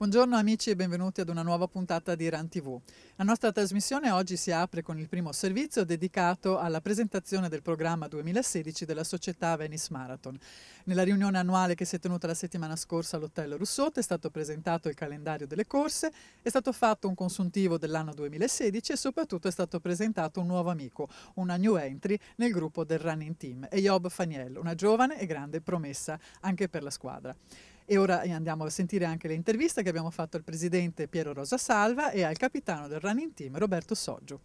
Buongiorno amici e benvenuti ad una nuova puntata di Run TV. La nostra trasmissione oggi si apre con il primo servizio dedicato alla presentazione del programma 2016 della società Venice Marathon. Nella riunione annuale che si è tenuta la settimana scorsa all'Hotel Rousseau è stato presentato il calendario delle corse, è stato fatto un consuntivo dell'anno 2016 e soprattutto è stato presentato un nuovo amico, una new entry nel gruppo del running team, Eyob Faniel, una giovane e grande promessa anche per la squadra. E ora andiamo a sentire anche le interviste che abbiamo fatto al presidente Piero Rosa Salva e al capitano del running team Roberto Soggio.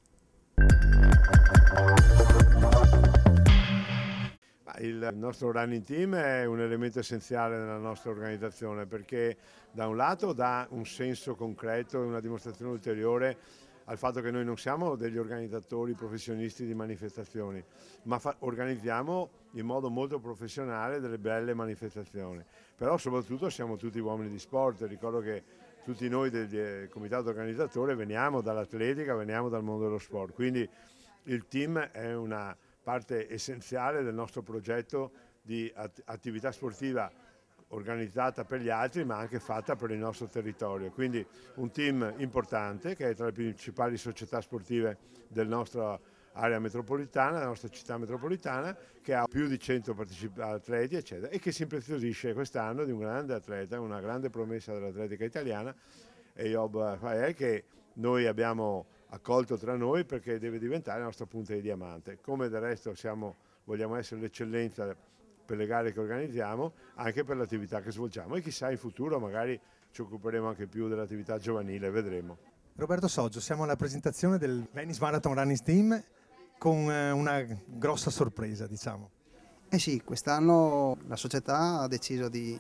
Il nostro running team è un elemento essenziale nella nostra organizzazione perché da un lato dà un senso concreto e una dimostrazione ulteriore al fatto che noi non siamo degli organizzatori professionisti di manifestazioni, ma organizziamo in modo molto professionale delle belle manifestazioni. Però soprattutto siamo tutti uomini di sport, ricordo che tutti noi del comitato organizzatore veniamo dall'atletica, veniamo dal mondo dello sport, quindi il team è una parte essenziale del nostro progetto di attività sportiva organizzata per gli altri ma anche fatta per il nostro territorio, quindi un team importante che è tra le principali società sportive della nostra area metropolitana, della nostra città metropolitana, che ha più di 100 atleti eccetera, e che si impreziosisce quest'anno di un grande atleta, una grande promessa dell'atletica italiana, Eyob Faniel, che noi abbiamo accolto tra noi perché deve diventare la nostra punta di diamante. Come del resto vogliamo essere l'eccellenza per le gare che organizziamo, anche per l'attività che svolgiamo e chissà in futuro magari ci occuperemo anche più dell'attività giovanile, vedremo. Roberto Soggio, siamo alla presentazione del Venice Marathon Running Team con una grossa sorpresa, diciamo. Eh sì, quest'anno la società ha deciso di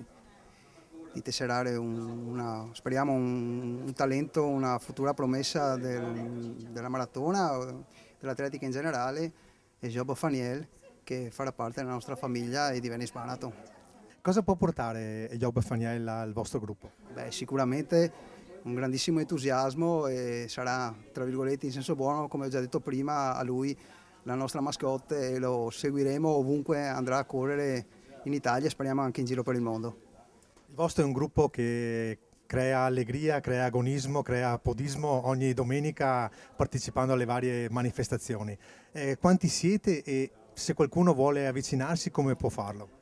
tesserare speriamo un talento, una futura promessa della maratona, dell'atletica in generale, Eyob Faniel, che farà parte della nostra famiglia e di Venice Marathon. Cosa può portare Eyob Faniel al vostro gruppo? Sicuramente un grandissimo entusiasmo e sarà, tra virgolette, in senso buono, come ho già detto prima, a lui la nostra mascotte e lo seguiremo ovunque andrà a correre in Italia e speriamo anche in giro per il mondo. Il vostro è un gruppo che crea allegria, crea agonismo, crea podismo ogni domenica partecipando alle varie manifestazioni. Quanti siete e se qualcuno vuole avvicinarsi come può farlo?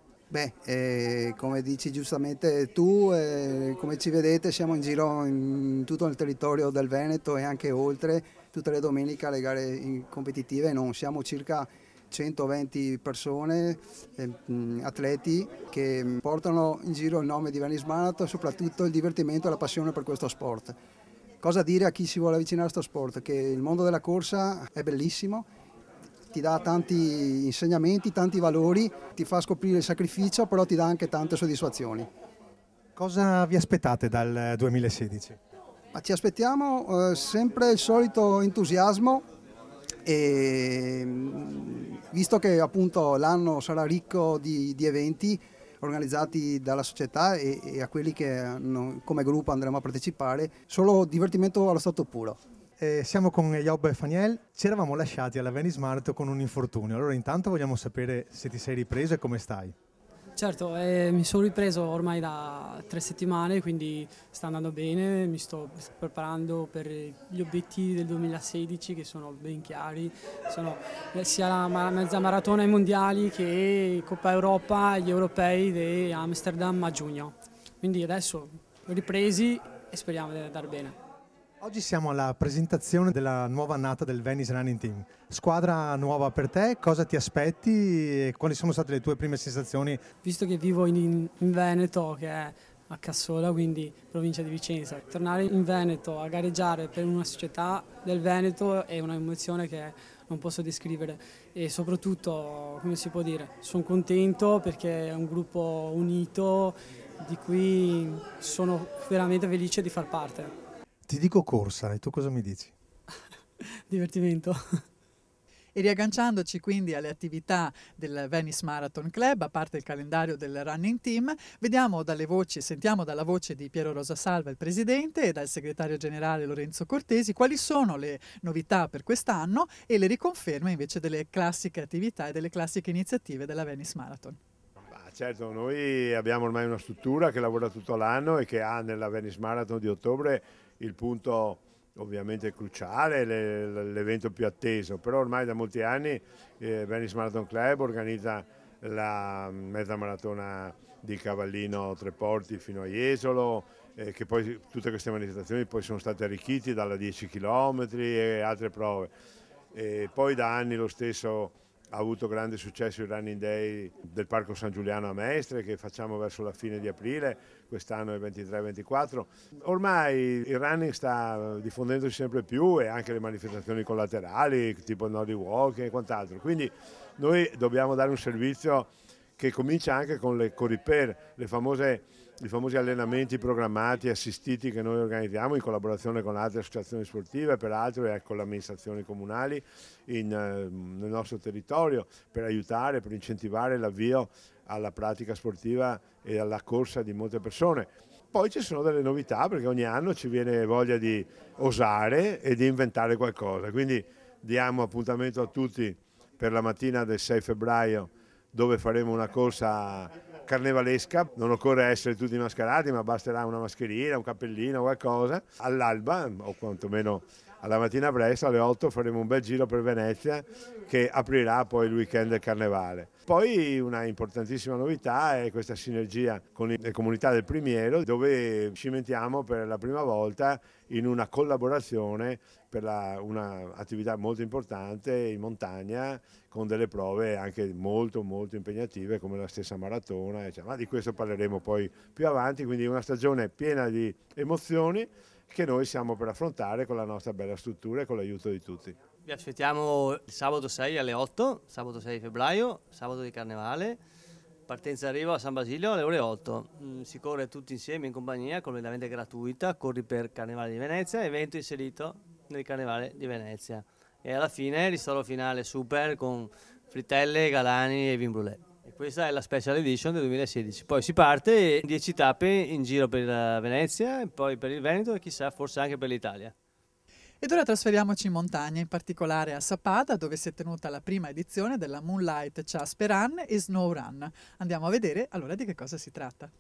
Come dici giustamente tu, come ci vedete siamo in giro in tutto il territorio del Veneto e anche oltre, tutte le domeniche alle gare competitive, siamo circa 120 persone, atleti che portano in giro il nome di Venice Marathon e soprattutto il divertimento e la passione per questo sport. Cosa dire a chi si vuole avvicinare a questo sport? Che il mondo della corsa è bellissimo, ti dà tanti insegnamenti, tanti valori, ti fa scoprire il sacrificio, però ti dà anche tante soddisfazioni. Cosa vi aspettate dal 2016? Ma ci aspettiamo sempre il solito entusiasmo e visto che appunto l'anno sarà ricco di eventi organizzati dalla società e a quelli che come gruppo andremo a partecipare, solo divertimento allo stato puro. Siamo con Eyob Faniel, ci eravamo lasciati alla Venice Marathon con un infortunio, allora intanto vogliamo sapere se ti sei ripreso e come stai. Certo, mi sono ripreso ormai da 3 settimane, quindi sta andando bene, mi sto preparando per gli obiettivi del 2016 che sono ben chiari, sono sia la mezza maratona ai mondiali che Coppa Europa, gli europei di Amsterdam a giugno, quindi adesso ripresi e speriamo di andare bene. Oggi siamo alla presentazione della nuova annata del Venice Running Team. Squadra nuova per te, cosa ti aspetti e quali sono state le tue prime sensazioni? Visto che vivo in Veneto, che è a Cassola, quindi provincia di Vicenza, tornare in Veneto a gareggiare per una società del Veneto è un'emozione che non posso descrivere e soprattutto, come si può dire, sono contento perché è un gruppo unito di cui sono veramente felice di far parte. Ti dico corsa, e tu cosa mi dici? Divertimento. E riagganciandoci quindi alle attività del Venice Marathon Club, a parte il calendario del running team, sentiamo dalla voce di Piero Rosa Salva, il presidente, e dal segretario generale Lorenzo Cortesi quali sono le novità per quest'anno e le riconferme invece delle classiche attività e delle classiche iniziative della Venice Marathon. certo, noi abbiamo ormai una struttura che lavora tutto l'anno e che ha nella Venice Marathon di ottobre il punto ovviamente cruciale, l'evento più atteso, però ormai da molti anni Venice Marathon Club organizza la mezza maratona di Cavallino Treporti fino a Jesolo, che poi tutte queste manifestazioni poi sono state arricchite dalla 10 km e altre prove. E poi da anni lo stesso ha avuto grande successo il Running Day del Parco San Giuliano a Mestre, che facciamo verso la fine di aprile, quest'anno è il 23-24. Ormai il running sta diffondendosi sempre più e anche le manifestazioni collaterali tipo il Nordic Walk e quant'altro, quindi noi dobbiamo dare un servizio che comincia anche con le Coriper, i famosi allenamenti programmati e assistiti che noi organizziamo in collaborazione con altre associazioni sportive, peraltro, e con le amministrazioni comunali nel nostro territorio, per aiutare, per incentivare l'avvio alla pratica sportiva e alla corsa di molte persone. Poi ci sono delle novità, perché ogni anno ci viene voglia di osare e di inventare qualcosa, quindi diamo appuntamento a tutti per la mattina del 6 febbraio, dove faremo una corsa carnevalesca. Non occorre essere tutti mascherati, ma basterà una mascherina, un cappellino, qualcosa. All'alba, o quantomeno alla mattina presto, alle 8 faremo un bel giro per Venezia, che aprirà poi il weekend del carnevale. Poi una importantissima novità è questa sinergia con le comunità del Primiero, dove cimentiamo per la prima volta in una collaborazione per un'attività molto importante in montagna, con delle prove anche molto impegnative come la stessa maratona, ma di questo parleremo poi più avanti, quindi una stagione piena di emozioni che noi siamo per affrontare con la nostra bella struttura e con l'aiuto di tutti. Vi aspettiamo il sabato 6 alle 8, sabato 6 febbraio, sabato di carnevale, partenza e arrivo a San Basilio alle ore 8. Si corre tutti insieme in compagnia, completamente gratuita, corri per Carnevale di Venezia, evento inserito nel Carnevale di Venezia. E alla fine ristoro finale super con frittelle, galani e vin brûlé. E questa è la Special Edition del 2016. Poi si parte 10 tappe in giro per Venezia, e poi per il Veneto e chissà forse anche per l'Italia. Ed ora trasferiamoci in montagna, in particolare a Sappada, dove si è tenuta la prima edizione della Moonlight Chaspe Run e Snow Run. Andiamo a vedere allora di che cosa si tratta.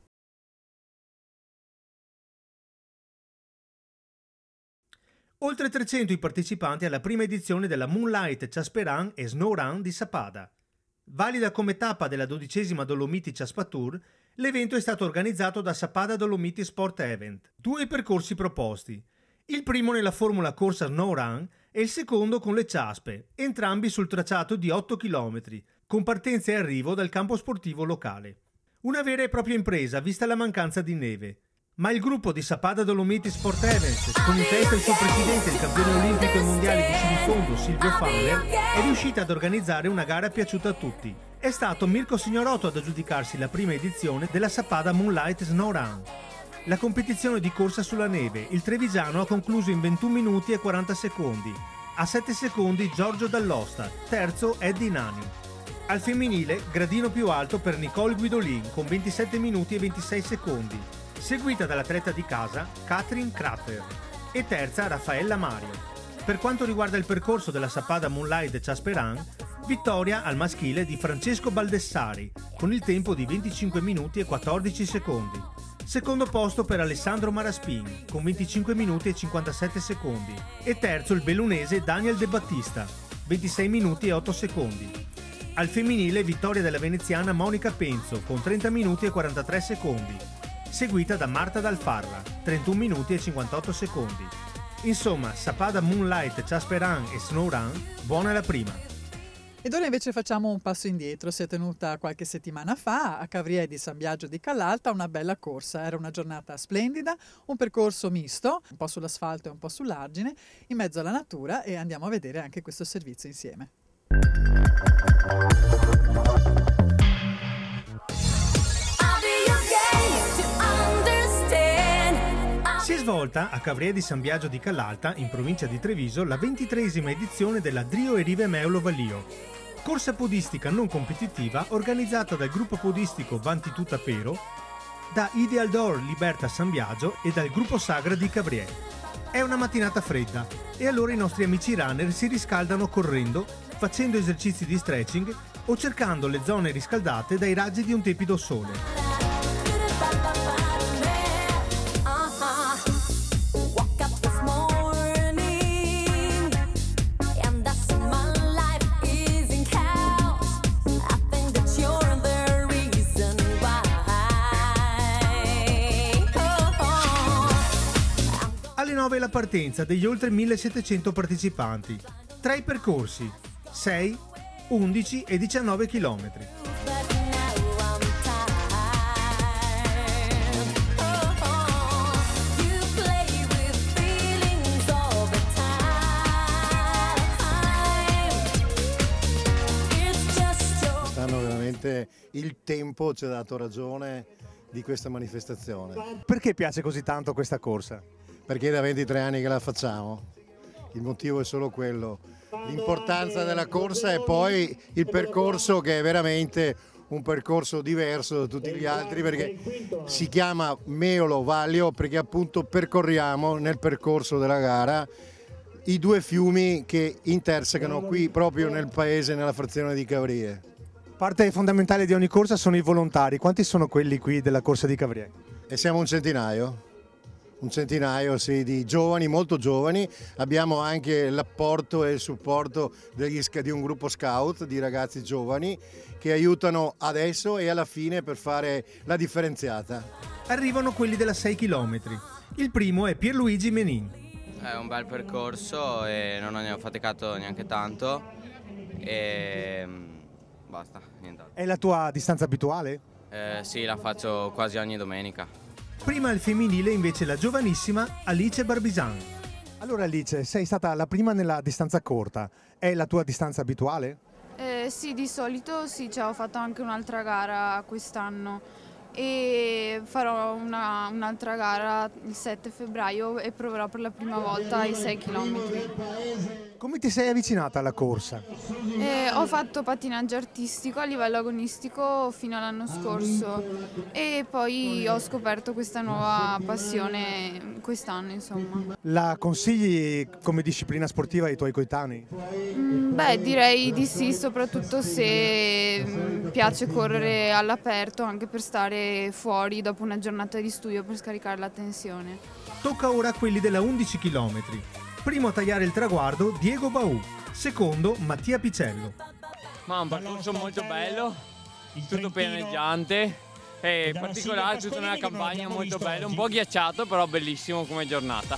Oltre 300 i partecipanti alla prima edizione della Moonlight Chaspe Run e Snow Run di Sappada. Valida come tappa della 12ª Dolomiti Chaspa Tour, l'evento è stato organizzato da Sappada Dolomiti Sport Event. 2 percorsi proposti. Il primo nella formula corsa Snow Run e il secondo con le Ciaspe, entrambi sul tracciato di 8 km, con partenza e arrivo dal campo sportivo locale. Una vera e propria impresa vista la mancanza di neve. Ma il gruppo di Sappada Dolomiti Sport Events, con in testa il suo presidente, il campione olimpico e mondiale di sci di fondo Silvio Fowler, è riuscita ad organizzare una gara piaciuta a tutti. È stato Mirko Signorotto ad aggiudicarsi la prima edizione della Sappada Moonlight Snow Run. La competizione di corsa sulla neve, il trevigiano ha concluso in 21 minuti e 40 secondi. A 7 secondi Giorgio Dall'Osta, terzo Eddie Nani. Al femminile, gradino più alto per Nicole Guidolin con 27 minuti e 26 secondi, seguita dall'atleta di casa Katrin Kratter e terza Raffaella Mario. Per quanto riguarda il percorso della Sappada Moonlight Chaspe Run, vittoria al maschile di Francesco Baldessari con il tempo di 25 minuti e 14 secondi. Secondo posto per Alessandro Maraspin con 25 minuti e 57 secondi e terzo il bellunese Daniel De Battista, 26 minuti e 8 secondi. Al femminile vittoria della veneziana Monica Penzo con 30 minuti e 43 secondi, seguita da Marta Dalfarra, 31 minuti e 58 secondi. Insomma, Sappada Moonlight Chaspe Run e Snow Run, buona la prima. Ed ora invece facciamo un passo indietro. Si è tenuta qualche settimana fa a Cavriè di San Biagio di Callalta una bella corsa. Era una giornata splendida, un percorso misto, un po' sull'asfalto e un po' sull'argine, in mezzo alla natura, e andiamo a vedere anche questo servizio insieme. Si è svolta a Cavriè di San Biagio di Callalta, in provincia di Treviso, la 23esima edizione della Drio e Rive Meulo Valio, corsa podistica non competitiva organizzata dal gruppo podistico Vanti Tutta Pero, da Ideal Door Liberta San Biagio e dal gruppo Sagra di Cavriè. È una mattinata fredda e allora i nostri amici runner si riscaldano correndo, facendo esercizi di stretching o cercando le zone riscaldate dai raggi di un tiepido sole. Alle 9 la partenza degli oltre 1700 partecipanti. Tra i percorsi 6, 11 e 19 chilometri. Quest'anno veramente il tempo ci ha dato ragione di questa manifestazione. Perché piace così tanto questa corsa? Perché da 23 anni che la facciamo, il motivo è solo quello, l'importanza della corsa e poi il percorso che è veramente un percorso diverso da tutti gli altri, perché si chiama Meolo Vallio perché appunto percorriamo nel percorso della gara i due fiumi che intersecano qui proprio nel paese, nella frazione di Cavrié. Parte fondamentale di ogni corsa sono i volontari. Quanti sono quelli qui della corsa di Cavrié? E siamo un centinaio sì, di giovani, molto giovani. Abbiamo anche l'apporto e il supporto di un gruppo scout di ragazzi giovani che aiutano adesso e alla fine per fare la differenziata. Arrivano quelli della 6 km. Il primo è Pierluigi Menin. È un bel percorso e non ne ho faticato neanche tanto e basta, nient'altro. È la tua distanza abituale? Sì, la faccio quasi ogni domenica. Prima al femminile invece la giovanissima Alice Barbisan. Allora Alice, sei stata la prima nella distanza corta. È la tua distanza abituale? Sì, di solito sì, ho fatto anche un'altra gara quest'anno e farò un'altra gara il 7 febbraio e proverò per la prima volta i 6 km. Come ti sei avvicinata alla corsa? Ho fatto pattinaggio artistico a livello agonistico fino all'anno scorso e poi ho scoperto questa nuova passione quest'anno, insomma. La consigli come disciplina sportiva ai tuoi coetanei? Beh, direi di sì, soprattutto se piace correre all'aperto, anche per stare fuori dopo una giornata di studio per scaricare la tensione. Tocca ora a quelli della 11 km. Primo a tagliare il traguardo Diego Baù, secondo Mattia Picello. Ma un percorso molto bello, tutto pianeggiante e particolare, tutta una campagna molto bella, un po' ghiacciato però bellissimo come giornata.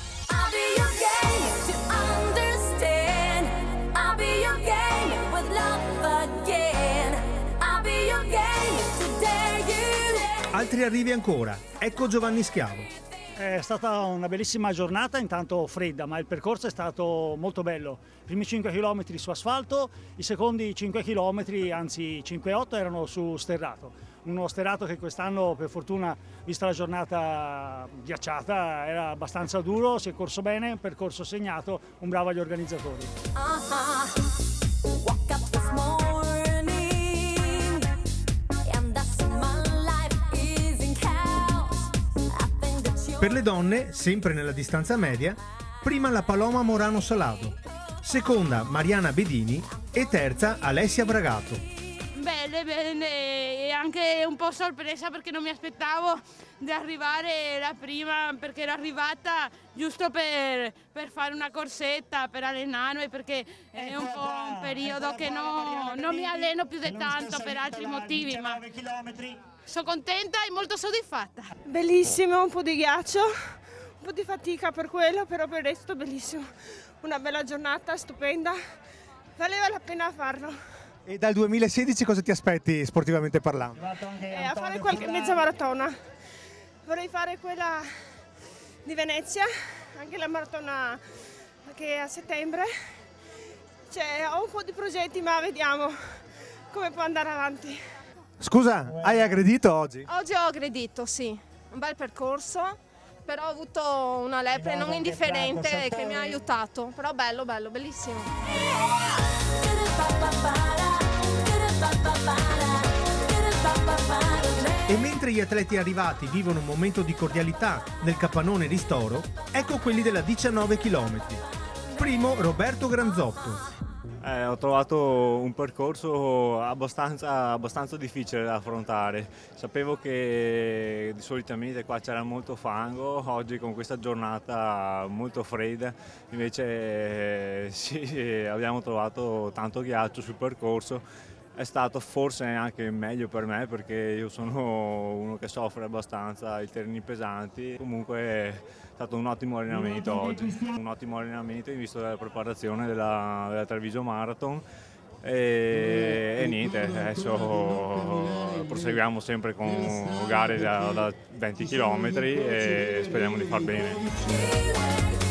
Altri arrivi ancora, ecco Giovanni Schiavo. È stata una bellissima giornata, intanto fredda, ma il percorso è stato molto bello. I primi 5 km su asfalto, i secondi 5 km, anzi 5,8 erano su sterrato. Uno sterrato che quest'anno, per fortuna, vista la giornata ghiacciata, era abbastanza duro, si è corso bene, percorso segnato, un bravo agli organizzatori. Per le donne, sempre nella distanza media, prima la Paloma Morano Salado, seconda Mariana Bedini e terza Alessia Bragato. Bene, e anche un po' sorpresa perché non mi aspettavo di arrivare la prima, perché ero arrivata giusto per fare una corsetta, per allenarmi, perché è un po' un periodo che non mi alleno più di tanto per altri motivi, ma sono contenta e molto soddisfatta. Bellissimo, un po' di ghiaccio, un po' di fatica per quello, però per il resto bellissimo. Una bella giornata, stupenda, valeva la pena farlo. E dal 2016 cosa ti aspetti sportivamente parlando? A fare qualche mezza maratona. Vorrei fare quella di Venezia, anche la maratona che è a settembre. Ho un po' di progetti, ma vediamo come può andare avanti. Scusa, hai aggredito oggi? Oggi ho aggredito, sì. Un bel percorso, però ho avuto una lepre non indifferente che mi ha aiutato. Però bello, bellissimo. E mentre gli atleti arrivati vivono un momento di cordialità nel capannone ristoro, ecco quelli della 19 km. Primo Roberto Granzotto. Ho trovato un percorso abbastanza difficile da affrontare. Sapevo che solitamente qua c'era molto fango, oggi con questa giornata molto fredda invece sì, abbiamo trovato tanto ghiaccio sul percorso. È stato forse anche meglio per me perché io sono uno che soffre abbastanza i terreni pesanti. Comunque è stato un ottimo allenamento oggi, un ottimo allenamento in vista della preparazione della Treviso Marathon e niente, adesso proseguiamo sempre con gare da 20 km e speriamo di far bene.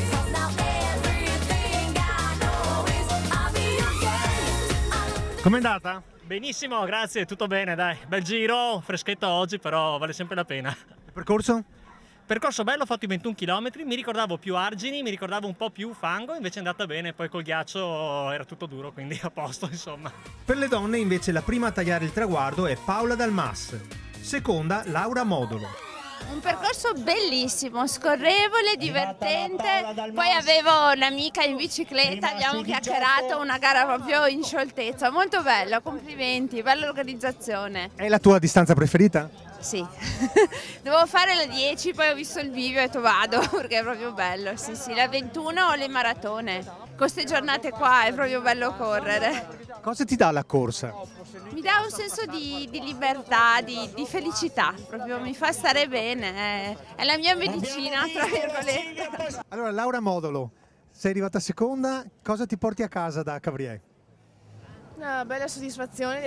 Com'è andata? Benissimo, grazie, tutto bene, dai. Bel giro, freschetto oggi, però vale sempre la pena. Il percorso? Percorso bello, ho fatto i 21 km, mi ricordavo più argini, mi ricordavo un po' più fango, invece è andata bene, poi col ghiaccio era tutto duro, quindi a posto, insomma. Per le donne invece la prima a tagliare il traguardo è Paola Dalmas, seconda Laura Modolo. Un percorso bellissimo, scorrevole, divertente, poi avevo un'amica in bicicletta, abbiamo chiacchierato, una gara proprio in scioltezza, molto bello, complimenti, bella organizzazione. È la tua distanza preferita? Sì, dovevo fare la 10, poi ho visto il video e ho detto vado perché è proprio bello, sì sì, la 21 o le maratone, con queste giornate qua è proprio bello correre. Cosa ti dà la corsa? Mi dà un senso di libertà, di felicità, proprio mi fa stare bene, è la mia medicina, tra virgolette. Allora Laura Modolo, sei arrivata seconda, cosa ti porti a casa da Cavrier? Una bella soddisfazione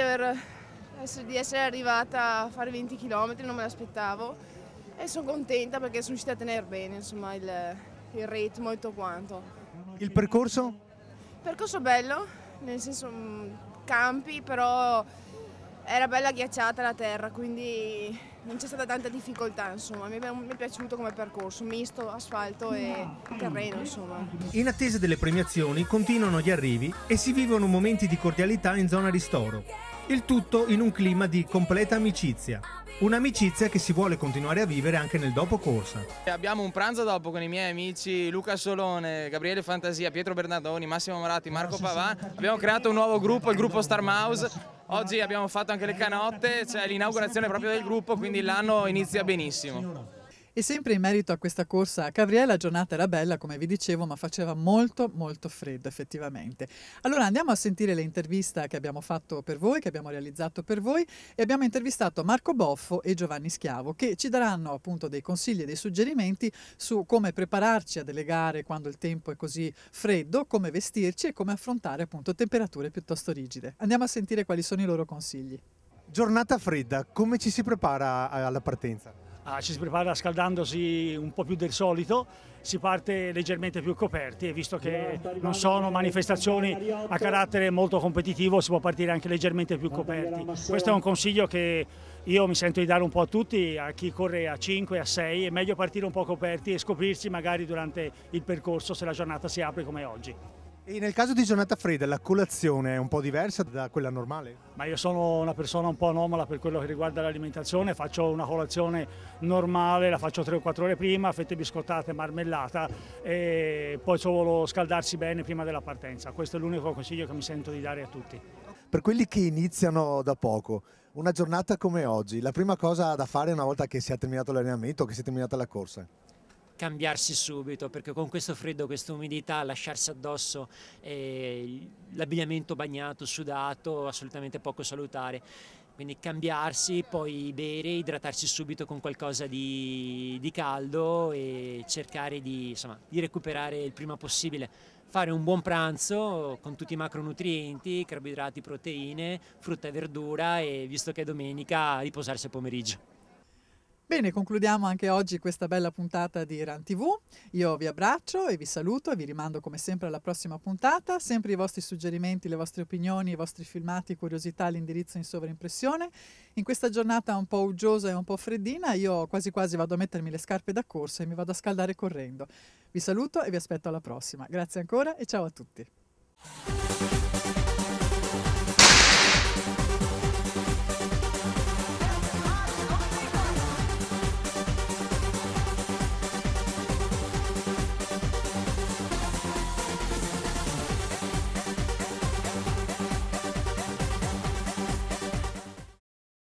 di essere arrivata a fare 20 km, non me l'aspettavo e sono contenta perché sono riuscita a tenere bene insomma, il ritmo e tutto quanto. Il percorso? Percorso bello, nel senso campi, però era bella ghiacciata la terra, quindi non c'è stata tanta difficoltà, insomma, mi è piaciuto come percorso, misto asfalto e terreno, insomma. In attesa delle premiazioni continuano gli arrivi e si vivono momenti di cordialità in zona ristoro. Il tutto in un clima di completa amicizia. Un'amicizia che si vuole continuare a vivere anche nel dopo corsa. Abbiamo un pranzo dopo con i miei amici Luca Solone, Gabriele Fantasia, Pietro Bernardoni, Massimo Moratti, Marco Pavà. Abbiamo creato un nuovo gruppo, il gruppo Star Mouse. Oggi abbiamo fatto anche le canotte, c'è l'inaugurazione proprio del gruppo, quindi l'anno inizia benissimo. E sempre in merito a questa corsa a Cavrier la giornata era bella, come vi dicevo, ma faceva molto freddo effettivamente. Allora andiamo a sentire l'intervista che abbiamo fatto per voi, che abbiamo realizzato per voi, e abbiamo intervistato Marco Boffo e Giovanni Schiavo, che ci daranno appunto dei consigli e dei suggerimenti su come prepararci a delle gare quando il tempo è così freddo, come vestirci e come affrontare appunto temperature piuttosto rigide. Andiamo a sentire quali sono i loro consigli. Giornata fredda, come ci si prepara alla partenza? Ci si prepara scaldandosi un po' più del solito, si parte leggermente più coperti e visto che non sono manifestazioni a carattere molto competitivo si può partire anche leggermente più coperti. Questo è un consiglio che io mi sento di dare un po' a tutti, a chi corre a 5, a 6, è meglio partire un po' coperti e scoprirsi magari durante il percorso se la giornata si apre come oggi. E nel caso di giornata fredda la colazione è un po' diversa da quella normale? Ma io sono una persona un po' anomala per quello che riguarda l'alimentazione, faccio una colazione normale, la faccio 3 o 4 ore prima, fette biscottate, marmellata e poi solo scaldarsi bene prima della partenza. Questo è l'unico consiglio che mi sento di dare a tutti. Per quelli che iniziano da poco, una giornata come oggi, la prima cosa da fare una volta che si è terminato l'allenamento, che si è terminata la corsa? Cambiarsi subito, perché con questo freddo, questa umidità, lasciarsi addosso l'abbigliamento bagnato, sudato, assolutamente poco salutare. Quindi cambiarsi, poi bere, idratarsi subito con qualcosa di caldo e cercare di recuperare il prima possibile. Fare un buon pranzo con tutti i macronutrienti, carboidrati, proteine, frutta e verdura e, visto che è domenica, riposarsi a pomeriggio. Bene, concludiamo anche oggi questa bella puntata di Run TV. Io vi abbraccio e vi saluto e vi rimando come sempre alla prossima puntata. Sempre i vostri suggerimenti, le vostre opinioni, i vostri filmati, curiosità, l'indirizzo in sovraimpressione. In questa giornata un po' uggiosa e un po' freddina, io quasi vado a mettermi le scarpe da corsa e mi vado a scaldare correndo. Vi saluto e vi aspetto alla prossima. Grazie ancora e ciao a tutti.